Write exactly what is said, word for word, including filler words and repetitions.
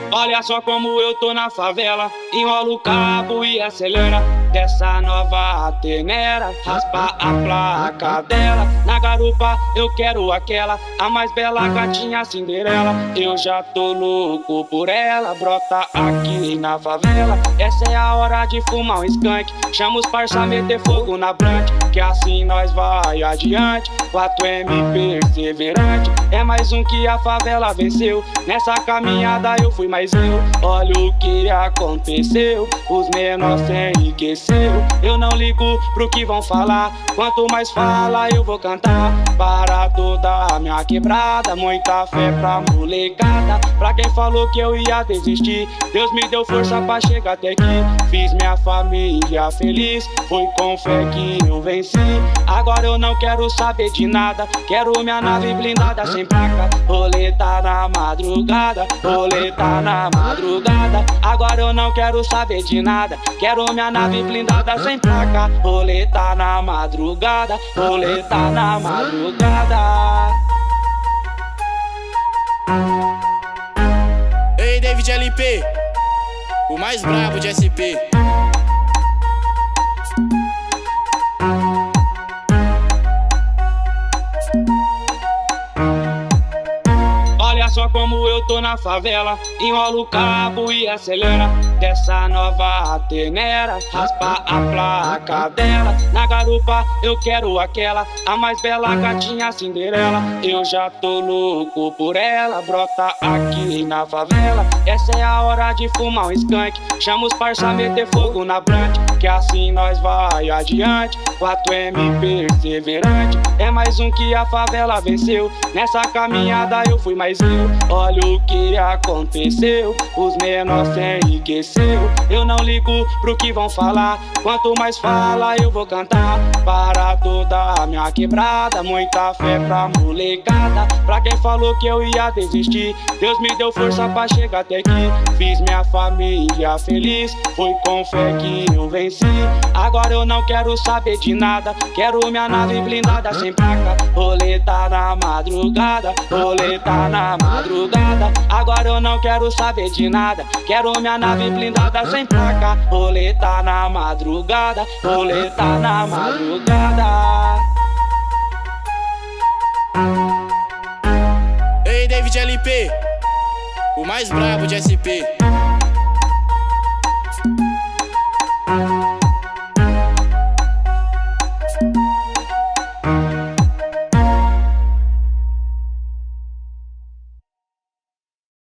Olha só como eu tô na favela, enrola o cabo e acelera. Dessa nova tenera, raspa a placa dela. Na garupa eu quero aquela, a mais bela gatinha Cinderela. Eu já tô louco por ela, brota aqui na favela. Essa é a hora de fumar um skunk, chama os parça meter fogo na blunt, que assim nós vai adiante. quatro M perseverante, é mais um que a favela venceu. Nessa caminhada eu fui mais eu, olha o que aconteceu. Os menores se enriqueceu. Eu não ligo pro que vão falar, quanto mais fala eu vou cantar. Para toda a minha quebrada, muita fé pra molecada. Pra quem falou que eu ia desistir, Deus me deu força pra chegar até aqui. Fiz minha família feliz, foi com fé que eu venci. Agora eu não quero saber de nada, quero minha nave blindada sem placa. Roleta na madrugada, roleta na madrugada. Agora eu não quero saber de nada, quero minha nave blindada sem placa. Roleta na madrugada, roleta na madrugada. Ei, David L P, o mais brabo de S P. Olha só como eu tô na favela, enrola o cabo e acelera. Dessa nova tenera, raspa a placa dela. Na garupa eu quero aquela, a mais bela gatinha Cinderela. Eu já tô louco por ela, brota aqui na favela. Essa é a hora de fumar um skunk, chama os parça meter fogo na blunt, que assim nós vai adiante. quatro M perseverante, é mais um que a favela venceu. Nessa caminhada eu fui mais eu, olha o que aconteceu. Os menores se enriqueceu. Eu não ligo pro que vão falar, quanto mais fala eu vou cantar. Para toda a minha quebrada, muita fé pra molecada. Pra quem falou que eu ia desistir, Deus me deu força pra chegar até aqui. Fiz minha família feliz, foi com fé que eu venci. Agora eu não quero saber de nada, quero minha nave blindada sem placa. Roleta na madrugada, roleta na madrugada. Agora eu não quero saber de nada, quero minha nave blindada sem placa. Roleta na madrugada, roleta na madrugada. Ei, David L P, o mais brabo de S P.